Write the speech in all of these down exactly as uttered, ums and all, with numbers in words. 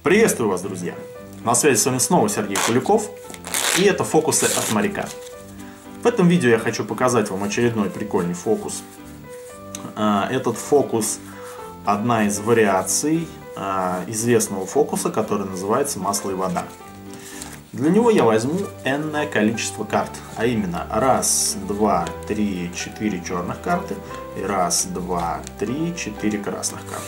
Приветствую вас, друзья! На связи с вами снова Сергей Куликов, и это фокусы от моряка. В этом видео я хочу показать вам очередной прикольный фокус. Этот фокус – одна из вариаций известного фокуса, который называется «Масло и вода». Для него я возьму энное количество карт, а именно раз, два, три, четыре черных карты и раз, два, три, четыре красных карты.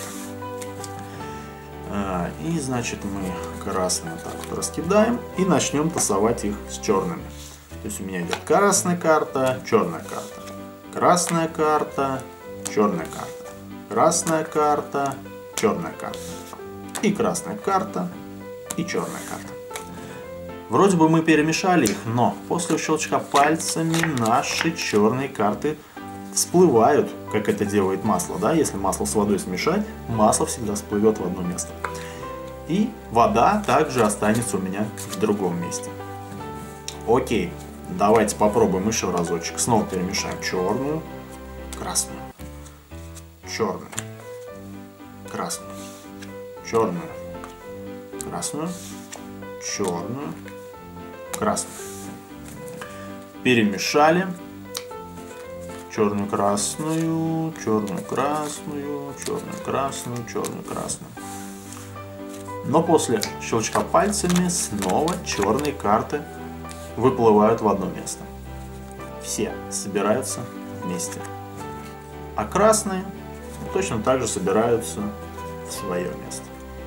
И значит мы красные так вот раскидаем и начнем тасовать их с черными. То есть у меня идет красная карта, черная карта, красная карта, черная карта, красная карта, черная карта и красная карта и черная карта. Вроде бы мы перемешали их, но после щелчка пальцами наши черные карты всплывают, как это делает масло. Да? Если масло с водой смешать, масло всегда всплывет в одно место. И вода также останется у меня в другом месте. Окей, давайте попробуем еще разочек. Снова перемешаем черную, красную, черную, красную, черную, красную, черную, красную. Перемешали. Черную, красную, черную, красную, черную, красную, черную, красную. Но после щелчка пальцами снова черные карты выплывают в одно место. Все собираются вместе. А красные точно так же собираются в свое место.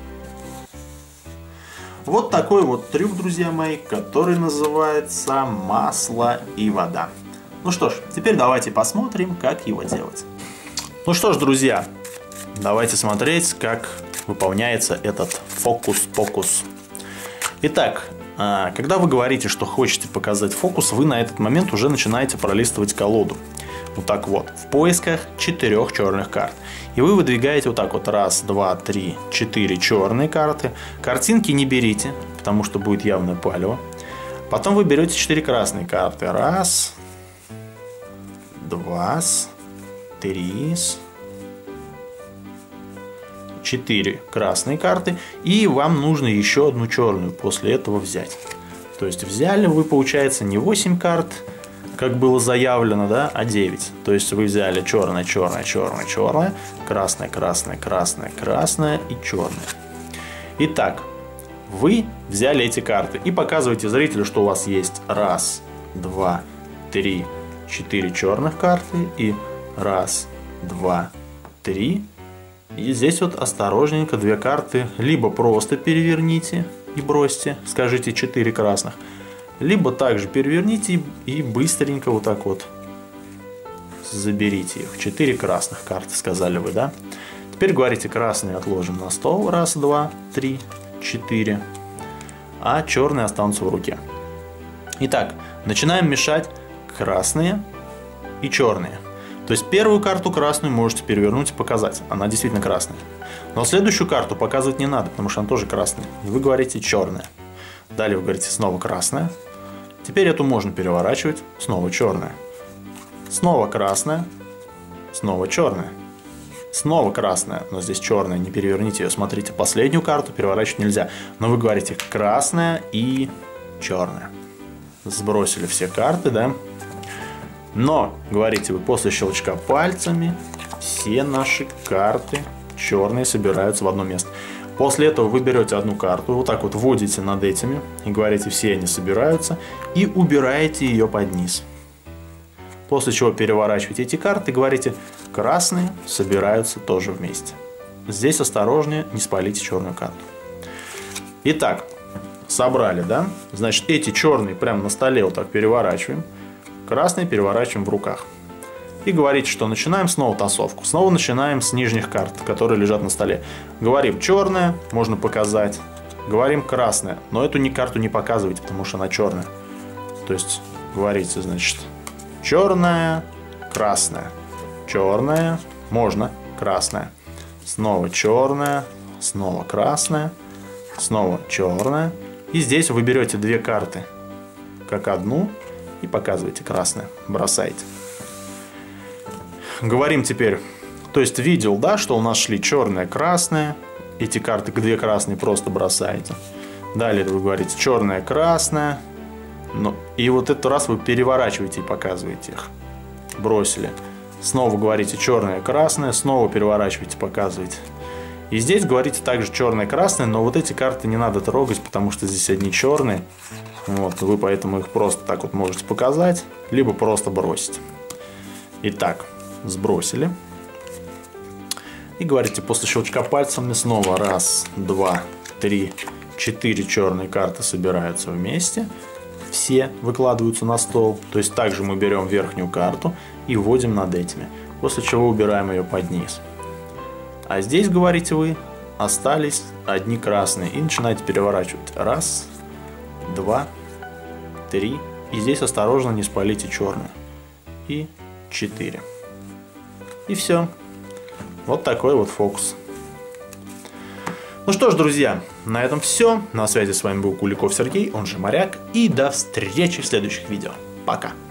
Вот такой вот трюк, друзья мои, который называется «Масло и вода». Ну что ж, теперь давайте посмотрим, как его делать. Ну что ж, друзья, давайте смотреть, как выполняется этот фокус-покус. Итак, когда вы говорите, что хотите показать фокус, вы на этот момент уже начинаете пролистывать колоду. Вот так вот, в поисках четырех черных карт. И вы выдвигаете вот так вот раз, два, три, четыре черные карты. Картинки не берите, потому что будет явное палево. Потом вы берете четыре красные карты. Раз, два, три, четыре красные карты. И вам нужно еще одну черную после этого взять. То есть взяли вы, получается, не восемь карт, как было заявлено, да, а девять. То есть вы взяли черное, черное, черное, черное, красное, красное, красное, красное и черное. Итак, вы взяли эти карты и показываете зрителю, что у вас есть раз, два, три, четыре черных карты и раз, два, три. И здесь вот осторожненько две карты либо просто переверните и бросьте, скажите четыре красных, либо также переверните и быстренько вот так вот заберите их. четыре красных карты, сказали вы, да? Теперь говорите, красные отложим на стол. Раз, два, три, четыре. А черные останутся в руке. Итак, начинаем мешать красные и черные. То есть первую карту красную можете перевернуть и показать. Она действительно красная. Но следующую карту показывать не надо, потому что она тоже красная. И вы говорите черная. Далее вы говорите снова красная. Теперь эту можно переворачивать. Снова черная. Снова красная. Снова черная. Снова красная. Но здесь черная. Не переверните ее. Смотрите, последнюю карту переворачивать нельзя. Но вы говорите красная и черная. Сбросили все карты, да? Но, говорите вы, после щелчка пальцами все наши карты черные собираются в одно место. После этого вы берете одну карту, вот так вот вводите над этими и говорите, все они собираются, и убираете ее под низ. После чего переворачиваете эти карты и говорите, красные собираются тоже вместе. Здесь осторожнее, не спалите черную карту. Итак, собрали, да? Значит, эти черные прямо на столе вот так переворачиваем. Красные переворачиваем в руках. И говорите, что начинаем снова тасовку. Снова начинаем с нижних карт, которые лежат на столе. Говорим черная, можно показать. Говорим красная, но эту ни карту не показывайте, потому что она черная. То есть говорите, значит, черная, красная. Черная, можно, красная. Снова черная, снова красная, снова черная. И здесь вы берете две карты, как одну, и показываете красное, бросаете. Говорим теперь, то есть видел, да, что у нас шли черная, красная, эти карты, две красные, просто бросаете. Далее вы говорите черная, красная. Ну, и вот этот раз вы переворачиваете и показываете их. Бросили. Снова говорите черная, красная. Снова переворачиваете, показываете. И здесь говорите также черная, красная. Но вот эти карты не надо трогать, потому что здесь одни черные. Вот, вы поэтому их просто так вот можете показать. Либо просто бросить. Итак, сбросили. И говорите после щелчка пальцами снова раз, два, три, четыре черные карты собираются вместе. Все выкладываются на стол. То есть также мы берем верхнюю карту и вводим над этими. После чего убираем ее под низ. А здесь, говорите вы, остались одни красные. И начинаете переворачивать. Раз, два, три. И здесь осторожно не спалите черные. И четыре. И все. Вот такой вот фокус. Ну что ж, друзья, на этом все. На связи с вами был Куликов Сергей, он же Моряк. И до встречи в следующих видео. Пока.